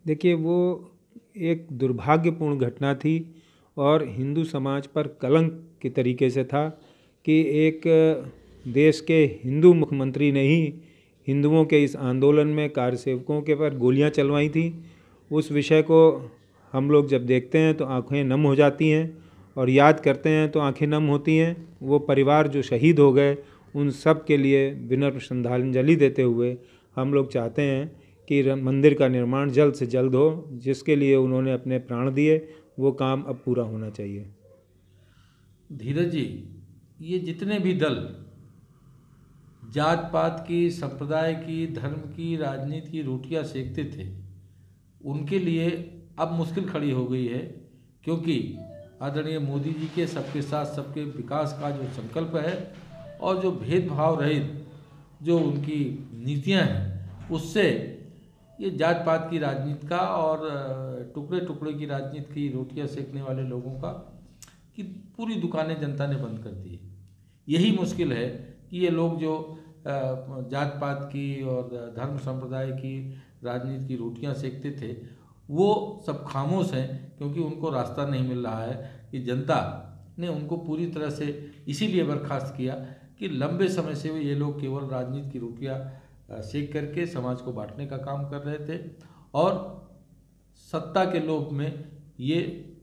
देखिए, वो एक दुर्भाग्यपूर्ण घटना थी और हिंदू समाज पर कलंक के तरीके से था कि एक देश के हिंदू मुख्यमंत्री ने ही हिंदुओं के इस आंदोलन में कारसेवकों के पर गोलियां चलवाई थी। उस विषय को हम लोग जब देखते हैं तो आंखें नम हो जाती हैं और याद करते हैं तो आंखें नम होती हैं। वो परिवार जो शहीद हो गए, उन सब के लिए विनम्र श्रद्धांजलि देते हुए हम लोग चाहते हैं कि मंदिर का निर्माण जल्द से जल्द हो। जिसके लिए उन्होंने अपने प्राण दिए, वो काम अब पूरा होना चाहिए। धीरज जी, ये जितने भी दल जात पात की, संप्रदाय की, धर्म की, राजनीति की रोटियां सेकते थे, उनके लिए अब मुश्किल खड़ी हो गई है, क्योंकि आदरणीय मोदी जी के सबके साथ सबके विकास का जो संकल्प है और जो भेदभाव रहित जो उनकी नीतियां हैं, उससे ये जात पात की राजनीति का और टुकड़े टुकड़े की राजनीति की रोटियां सेकने वाले लोगों का कि पूरी दुकानें जनता ने बंद कर दी। यही मुश्किल है कि ये लोग जो जात पात की और धर्म संप्रदाय की राजनीति की रोटियां सेकते थे, वो सब खामोश हैं, क्योंकि उनको रास्ता नहीं मिल रहा है कि जनता ने उनको पूरी तरह से इसीलिए बर्खास्त किया कि लंबे समय से ये लोग केवल राजनीति की रोटियां सेक करके समाज को बांटने का काम कर रहे थे और सत्ता के लोभ में ये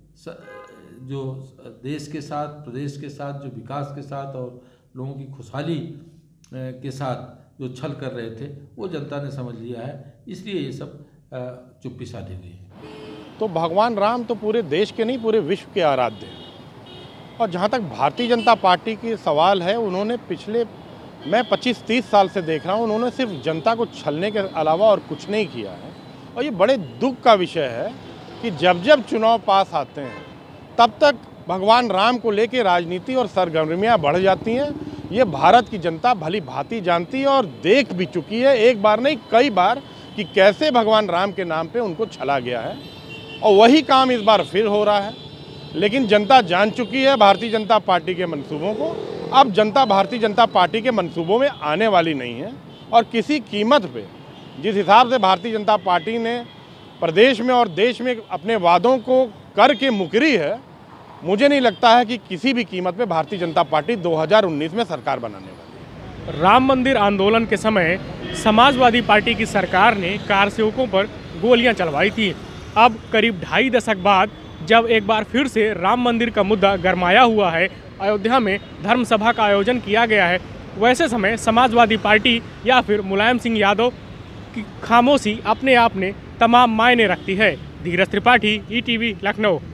जो देश के साथ, प्रदेश के साथ, जो विकास के साथ और लोगों की खुशहाली के साथ जो छल कर रहे थे, वो जनता ने समझ लिया है। इसलिए ये सब चुप्पी साधी हुई है। तो भगवान राम तो पूरे देश के नहीं, पूरे विश्व के आराध्य हैं। और जहाँ तक भारतीय जनता पार्टी की सवाल है, उन्होंने पिछले मैं 25-30 साल से देख रहा हूँ, उन्होंने सिर्फ जनता को छलने के अलावा और कुछ नहीं किया है। और ये बड़े दुख का विषय है कि जब जब चुनाव पास आते हैं, तब तक भगवान राम को लेकर राजनीति और सरगर्मियाँ बढ़ जाती हैं। ये भारत की जनता भली भांति जानती है और देख भी चुकी है, एक बार नहीं कई बार, कि कैसे भगवान राम के नाम पे उनको छला गया है। और वही काम इस बार फिर हो रहा है। लेकिन जनता जान चुकी है भारतीय जनता पार्टी के मंसूबों को। अब जनता भारतीय जनता पार्टी के मंसूबों में आने वाली नहीं है और किसी कीमत पे, जिस हिसाब से भारतीय जनता पार्टी ने प्रदेश में और देश में अपने वादों को करके मुकरी है, मुझे नहीं लगता है कि किसी भी कीमत पे भारतीय जनता पार्टी 2019 में सरकार बनाने वाली है। राम मंदिर आंदोलन के समय समाजवादी पार्टी की सरकार ने कारसेवकों पर गोलियां चलवाई थी। अब करीब 2.5 दशक बाद जब एक बार फिर से राम मंदिर का मुद्दा गरमाया हुआ है, अयोध्या में धर्म सभा का आयोजन किया गया है, वैसे समय समाजवादी पार्टी या फिर मुलायम सिंह यादव की खामोशी अपने आप में तमाम मायने रखती है। धीरज त्रिपाठी, ETV, लखनऊ।